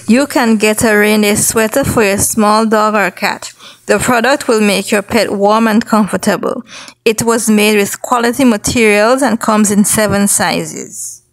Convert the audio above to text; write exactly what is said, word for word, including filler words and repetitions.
You can get a reindeer sweater for your small dog or cat. The product will make your pet warm and comfortable. It was made with quality materials and comes in seven sizes.